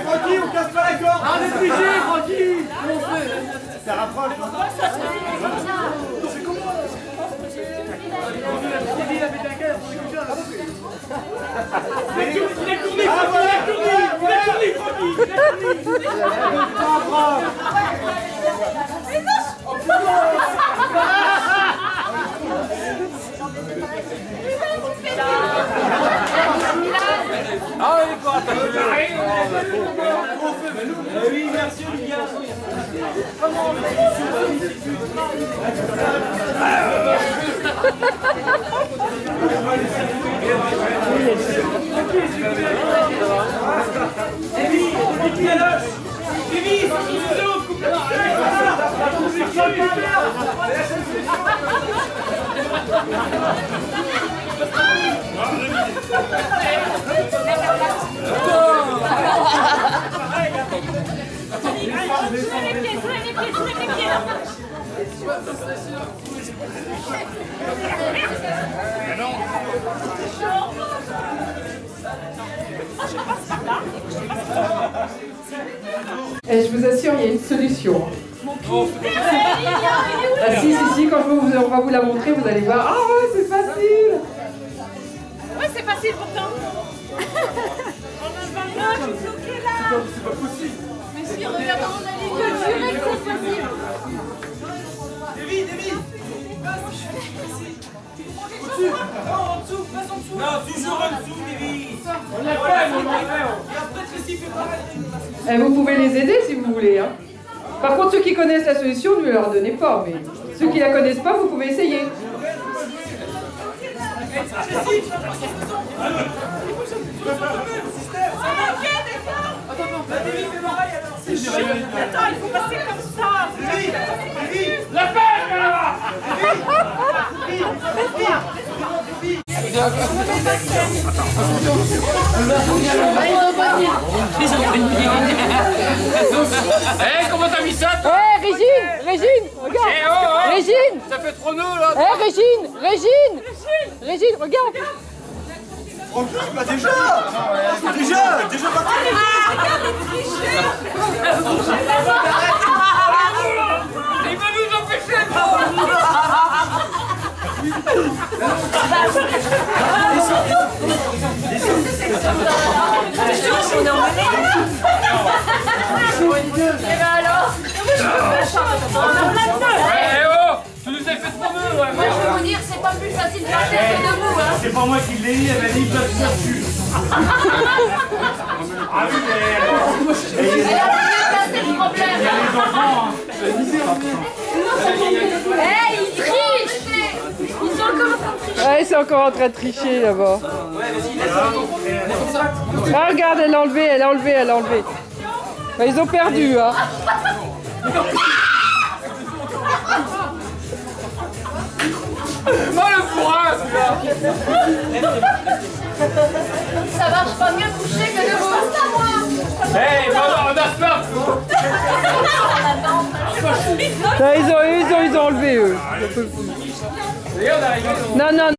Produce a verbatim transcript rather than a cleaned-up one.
Francky, on casse pas la corde. Ah, on est obligé, Francky. Comment on fait? Ça rapproche. C'est comment? Il a pété un câble pour les cochons. Il a tourné, il a tourné, il a tourné, Francky. Il a tourné, Ah oui, quoi, t'as fait oui, merci Olivia. Comment on fait? Davy, Vicky la loche. Davy, c'est l'autre, coupe la Et je vous assure, il y a une solution. Ah si, si, si, quand je vous, on va vous la montrer, vous allez voir. Ah ouais, c'est facile. Ouais, c'est facile pourtant. Non, je suis bloquée là. C'est pas possible. Mais si, regarde, on a dit que je dirais que c'est facile. Davy, Davy. Au-dessus. Non, en dessous, passe en dessous. Non, toujours en dessous, Davy. On l'a fait, on l'a fait. Et après, Tracy fait pareil. Et vous pouvez les aider si vous voulez. Hein. Par contre, ceux qui connaissent la solution, ne leur donnez pas. Mais ceux qui la connaissent pas, vous pouvez essayer. Attends, il faut passer comme ça. La peine là-bas. Eh, comment t'as mis ça? Hé, hey, Régine, Régine, regarde. Eh, oh, oh. Régine. Ça fait trop nœud là. Hé, hey, Régine, Régine, Régine, regarde. Francky, bah déjà. Déjà, déjà parti. Il va nous empêcher. Et ben alors, Eh oh, tu nous as fait trop nœud. moi je vais vous dire, c'est pas plus facile de faire que debout. Hein. C'est pas moi qui l'ai dit, elle m'a dit que je dois te faire dessus. Ah oui, mais... Elle a voulu passer le problème. Il y a les enfants, hein. Hey, ils trichent. Ils sont encore en train de tricher. Ouais, c'est encore en train de tricher là-bas. Ah, regarde, elle a enlevé, elle a enlevé, elle a enlevé. Bah, ils ont perdu, hein. Oh le bourrin celui-là. Ça marche pas mieux couché que debout. C'est à moi. Hey, on a peur. Là, ils ont, ils ont, ils ont enlevé, eux. Regarde, on arrive. Non, non.